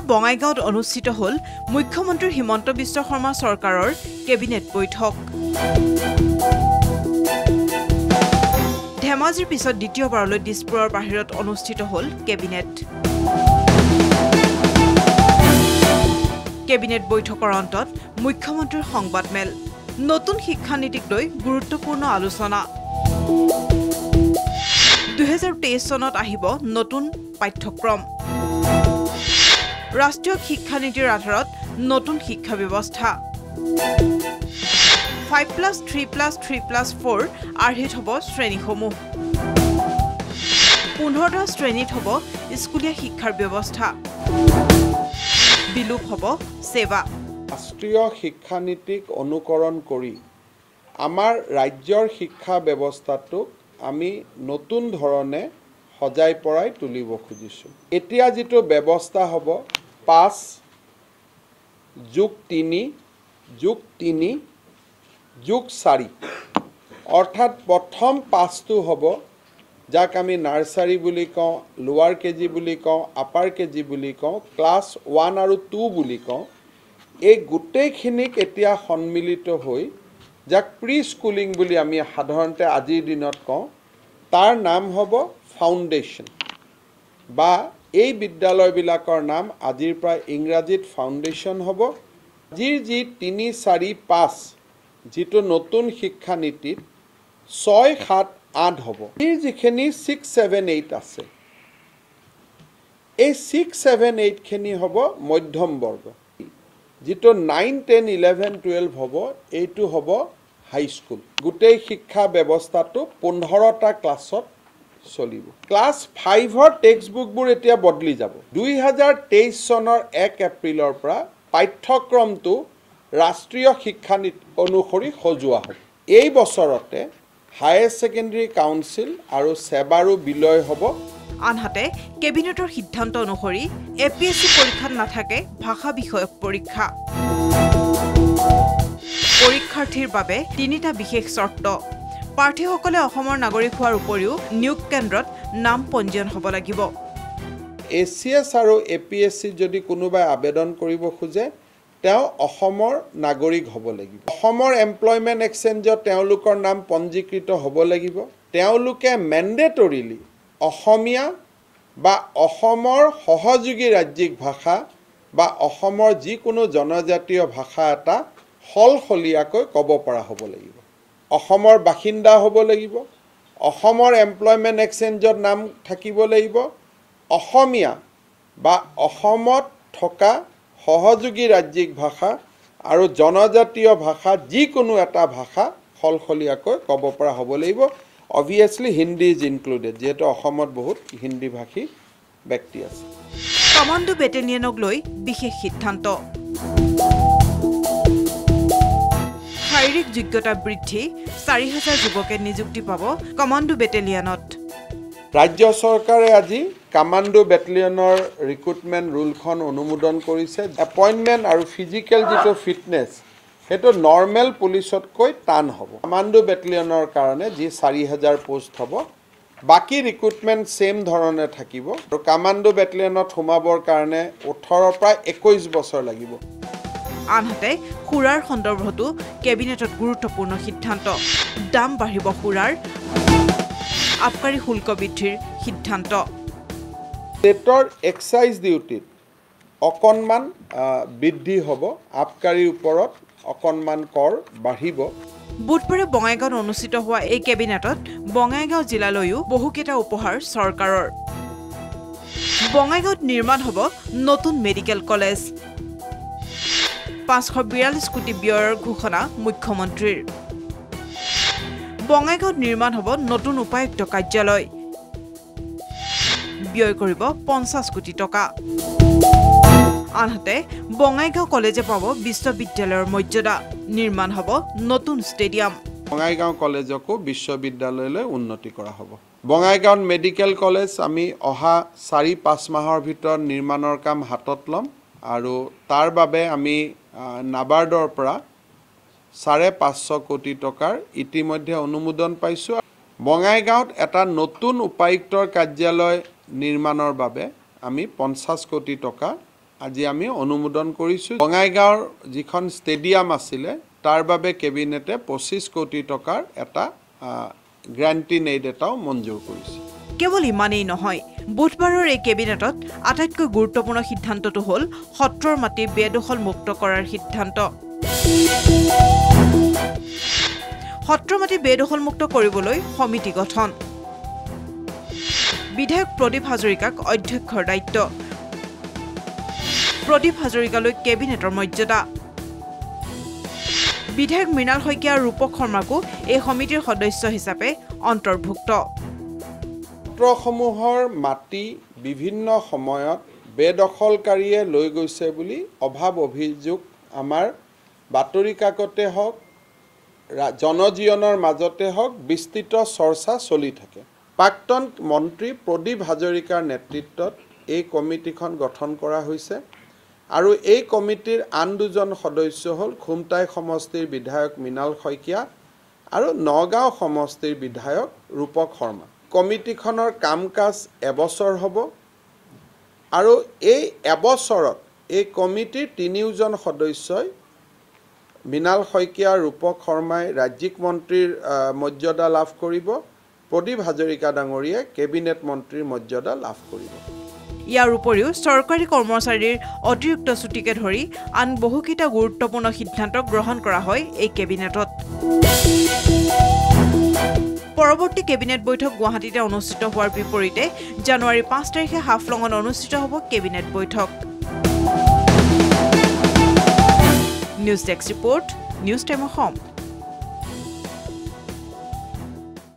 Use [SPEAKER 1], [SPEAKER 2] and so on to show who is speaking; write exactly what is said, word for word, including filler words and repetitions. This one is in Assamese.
[SPEAKER 1] বঙাইগাঁৱত অনুষ্ঠিত হল মুখ্যমন্ত্ৰী হিমন্ত বিশ্ব শৰ্মা চৰকাৰৰ কেবিনেট বৈঠক। ধেমাজিৰ পিছত দ্বিতীয়বাৰলৈ দিছপুৰৰ বাহিৰত অনুষ্ঠিত হল কেবিনেট। কেবিনেট বৈঠকৰ অন্তত মুখ্যমন্ত্ৰীৰ সংবাদমেল। নতুন শিক্ষানীতিক লৈ গুৰুত্বপূৰ্ণ আলোচনা। দুহেজাৰ তেইছ চনত আহিব নতুন পাঠ্যক্ৰম। ৰাষ্ট্ৰীয় শিক্ষানীতিৰ আধাৰত নতুন শিক্ষা ব্যৱস্থা। Five plus three plus three plus four আৰ্হিত হ'ব শ্ৰেণীসমূহ। পোন্ধৰটা শ্ৰেণীত হ'ব স্কুলীয়া শিক্ষাৰ ব্যৱস্থা। বিলোপ হ'ব সেৱা।
[SPEAKER 2] ৰাষ্ট্ৰীয় শিক্ষানীতিক অনুকৰণ কৰি আমাৰ ৰাজ্যৰ শিক্ষা ব্যৱস্থাটোক আমি নতুন ধৰণে সজাই পৰাই তুলিব খুজিছোঁ। এতিয়া যিটো ব্যৱস্থা হ'ব পাঁচ যোগ তিনি যোগ তিনি যোগ চাৰি, অৰ্থাৎ প্ৰথম পাঁচটো হ'ব যাক আমি নাৰ্চাৰী বুলি কওঁ, লোৱাৰ কেজি বুলি কওঁ, আপাৰ কেজি বুলি কওঁ, ক্লাছ ওৱান আৰু টু বুলি কওঁ। এই গোটেইখিনিক এতিয়া সন্মিলিত হৈ যাক প্ৰি স্কুলিং বুলি আমি সাধাৰণতে আজিৰ দিনত কওঁ, তাৰ নাম হ'ব ফাউণ্ডেশ্যন, বা এই বিদ্যালয়বিলাকৰ নাম আজিৰ পৰা ইংৰাজীত ফাউণ্ডেশ্যন হ'ব। আজিৰ যি তিনি চাৰি পাঁচ যিটো নতুন শিক্ষানীতিত ছয় সাত আঠ হ'ব। এই যিখিনি ছিক্স ছেভেন এইট আছে, এই ছিক্স ছেভেন এইটখিনি হ'ব মধ্যম বৰ্গ। যিটো নাইন টেন ইলেভেন টুৱেলভ হ'ব এইটো হ'ব হাইস্কুল। গোটেই শিক্ষা ব্যৱস্থাটো পোন্ধৰটা ক্লাছত চলিব। ক্লাছ ফাইভৰ টেক্সট বুকবোৰ এতিয়া বদলি যাব। দুই হাজাৰ তেইছ চনৰ এক এপ্ৰিলৰ পৰা পাঠ্যক্ৰমটো ৰাষ্ট্ৰীয় শিক্ষানীতি অনুসৰি সজোৱা হ'ব। এই বছৰতে হায়াৰ ছেকেণ্ডেৰী কাউন্সিল আৰু সেৱাৰো বিলয় হ'ব।
[SPEAKER 1] আনহাতে কেবিনেটৰ সিদ্ধান্ত অনুসৰি এ পি এছ চি পৰীক্ষাত নাথাকে ভাষা বিষয়ক পৰীক্ষা। পৰীক্ষাৰ্থীৰ বাবে তিনিটা বিশেষ চৰ্ত। প্ৰাৰ্থীসকলে অসমৰ নাগৰিক হোৱাৰ উপৰিও নিয়োগ কেন্দ্ৰত নাম পঞ্জীয়ন হ'ব লাগিব।
[SPEAKER 2] এ চি এছ আৰু এ পি এছ চিত যদি কোনোবাই আবেদন কৰিব খোজে তেওঁ অসমৰ নাগৰিক হ'ব লাগিব। অসমৰ এমপ্লয়মেণ্ট এক্সচেঞ্জত তেওঁলোকৰ নাম পঞ্জীকৃত হ'ব লাগিব। তেওঁলোকে মেণ্ডেটৰিলি অসমীয়া বা অসমৰ সহযোগী ৰাজ্যিক ভাষা বা অসমৰ যিকোনো জনজাতীয় ভাষা এটা সলসলীয়াকৈ ক'ব পৰা হ'ব লাগিব। অসমৰ বাসিন্দা হ'ব লাগিব। অসমৰ এমপ্লয়মেণ্ট এক্সচেঞ্জত নাম থাকিব লাগিব। অসমীয়া বা অসমত থকা সহযোগী ৰাজ্যিক ভাষা আৰু জনজাতীয় ভাষা যিকোনো এটা ভাষা সলসলীয়াকৈ ক'ব পৰা হ'ব লাগিব। অবভিয়াছলি হিন্দী ইজ ইনক্লুডেড, যিহেতু অসমত বহুত হিন্দী ভাষী ব্যক্তি আছে।
[SPEAKER 1] কমাণ্ডো বেটেলিয়নক লৈ বিশেষ সিদ্ধান্ত। শাৰীৰিক যোগ্যতা বৃদ্ধি, চাৰি হাজাৰ যুৱকে নিযুক্তি পাব কমাণ্ডো বেটেলিয়নত।
[SPEAKER 2] ৰাজ্য চৰকাৰে আজি কমাণ্ডো বেটেলিয়নৰ ৰিক্ৰুটমেণ্ট ৰুলখন অনুমোদন কৰিছে। এপইণ্টমেণ্ট আৰু ফিজিকেল যিটো ফিটনেছ সেইটো নৰ্মেল পুলিচতকৈ টান হ'ব। কমাণ্ডো বেটেলিয়নৰ কাৰণে যি চাৰি হাজাৰ পোষ্ট হ'ব, বাকী ৰিক্ৰুটমেণ্ট ছেম ধৰণে থাকিব। আৰু কমাণ্ডো বেটেলিয়নত সোমাবৰ কাৰণে ওঠৰৰ পৰা একৈছ বছৰ লাগিব।
[SPEAKER 1] আনহাতে সুৰাৰ সন্দৰ্ভতো কেবিনেটত গুৰুত্বপূৰ্ণ সিদ্ধান্ত। দাম বাঢ়িব সুৰাৰ, আবকাৰী শুল্ক বৃদ্ধিৰ সিদ্ধান্ত।
[SPEAKER 2] ষ্টেটৰ এক্সাইজ ডিউটিত অকণমান বৃদ্ধি হ'ব, আবকাৰীৰ ওপৰত অকণমান কৰ বাঢ়িব।
[SPEAKER 1] বুধবাৰে বঙাইগাঁৱত অনুষ্ঠিত হোৱা এই কেবিনেটত বঙাইগাঁও জিলালৈও বহুকেইটা উপহাৰ চৰকাৰৰ। বঙাইগাঁৱত নিৰ্মাণ হ'ব নতুন মেডিকেল কলেজ। পাঁচশ বিৰাল্লিছ কোটি ব্যয়ৰ ঘোষণা মুখ্যমন্ত্ৰীৰ। বঙাইগাঁৱত নিৰ্মাণ হ'ব নতুন উপায়ুক্ত কাৰ্যালয়। ব্যয় কৰিব পঞ্চাছ কোটি টকা। আনহাতে বঙাইগাঁও কলেজে পাব বিশ্ববিদ্যালয়ৰ মৰ্যাদা। নিৰ্মাণ হ'ব নতুন ষ্টেডিয়াম।
[SPEAKER 2] বঙাইগাঁও কলেজকো বিশ্ববিদ্যালয়লৈ উন্নতি কৰা হ'ব। বঙাইগাঁৱত মেডিকেল কলেজ আমি অহা চাৰি পাঁচ মাহৰ ভিতৰত নিৰ্মাণৰ কাম হাতত ল'ম আৰু তাৰ বাবে আমি নাবাৰ্ডৰ পৰা চাৰে পাঁচশ কোটি টকাৰ ইতিমধ্যে অনুমোদন পাইছোঁ। বঙাইগাঁৱত এটা নতুন উপায়ুক্তৰ কাৰ্যালয় নিৰ্মাণৰ বাবে আমি পঞ্চাছ কোটি টকা আজি আমি অনুমোদন কৰিছোঁ। বঙাইগাঁৱৰ যিখন ষ্টেডিয়াম আছিলে তাৰ বাবে কেবিনেটে পঁচিছ কোটি টকাৰ এটা গ্ৰান্টিন এইড এটাও মঞ্জুৰ কৰিছে।
[SPEAKER 1] কেৱল ইমানেই নহয়, বুধবাৰৰ এই কেবিনেটত আটাইতকৈ গুৰুত্বপূৰ্ণ সিদ্ধান্তটো হ'ল সত্ৰৰ মাটি বেদখল মুক্ত কৰাৰ সিদ্ধান্ত। সত্ৰ মাটি বেদখল মুক্ত কৰিবলৈ সমিতি গঠন। বিধায়ক প্ৰদীপ হাজৰিকাক অধ্যক্ষৰ দায়িত্ব। প্ৰদীপ হাজৰিকালৈ কেবিনেটৰ মৰ্যাদা। বিধায়ক মৃণাল শইকীয়া আৰু ৰূপক শৰ্মাকো এই সমিতিৰ সদস্য হিচাপে অন্তৰ্ভুক্ত।
[SPEAKER 2] সত্ৰসমূহৰ মাটি বিভিন্ন সময়ত বেদখলকাৰীয়ে লৈ গৈছে বুলি অভাৱ অভিযোগ আমাৰ বাতৰি কাকতে হওক, জনজীৱনৰ মাজতে হওক বিস্তৃত চৰ্চা চলি থাকে। প্ৰাক্তন মন্ত্ৰী প্ৰদীপ হাজৰিকাৰ নেতৃত্বত এই কমিটিখন গঠন কৰা হৈছে আৰু এই কমিটিৰ আন দুজন সদস্য হ'ল খুমটাই সমষ্টিৰ বিধায়ক মৃণাল শইকীয়া আৰু নগাঁও সমষ্টিৰ বিধায়ক ৰূপক শৰ্মা। কমিটিখনৰ কাম কাজ এবছৰ হ'ব আৰু এই এবছৰত এই কমিটিৰ তিনিওজন সদস্যই মৃণাল শইকীয়া ৰূপক শৰ্মাই ৰাজ্যিক মন্ত্ৰীৰ মৰ্যাদা লাভ কৰিব, প্ৰদীপ হাজৰিকা ডাঙৰীয়াই কেবিনেট মন্ত্ৰীৰ মৰ্যাদা লাভ কৰিব।
[SPEAKER 1] ইয়াৰ উপৰিও চৰকাৰী কৰ্মচাৰীৰ অতিৰিক্ত ছুটিকে ধৰি আন বহুকেইটা গুৰুত্বপূৰ্ণ সিদ্ধান্ত গ্ৰহণ কৰা হয় এই কেবিনেটত। পৰৱৰ্তী কেবিনেট বৈঠক গুৱাহাটীতে অনুষ্ঠিত হোৱাৰ বিপৰীতে জানুৱাৰী পাঁচ তাৰিখে হাফলঙত অনুষ্ঠিত হ'ব কেবিনেট বৈঠক। News desk report, news time Assam.